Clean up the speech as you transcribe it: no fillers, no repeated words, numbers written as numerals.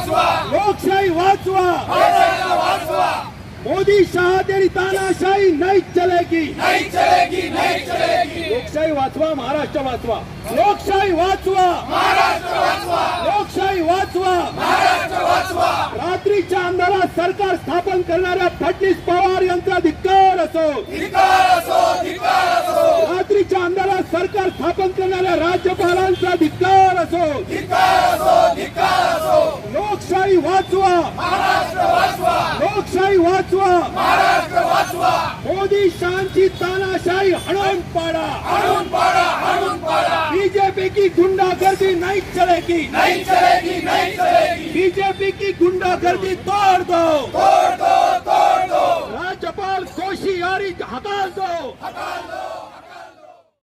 लोकशाही वाचवा, मोदी शाह तेरी तानाशाही नहीं चलेगी, लोकशाही वाचवा, महाराष्ट्र वाचवा, लोकशाही वाचवा, लोकशाही वाचवा, रात्रीच्या अंधारात सरकार स्थापन करणाऱ्या फडणवीस पवार यांचा धिक्कार असो, रात्रीच्या अंधारात सरकार स्थापन करणाऱ्या राज्यपालांचा धिक्कार असो, लोकशाही वाचवा, लोकशाही वाचवा, मोदी शांची तानाशाही हणून पाड़ा, बीजेपी की गुंडागर्दी नहीं चलेगी, बीजेपी की गुंडागर्दी तोड़ दो, राज्यपाल कोशियारी हटा दो।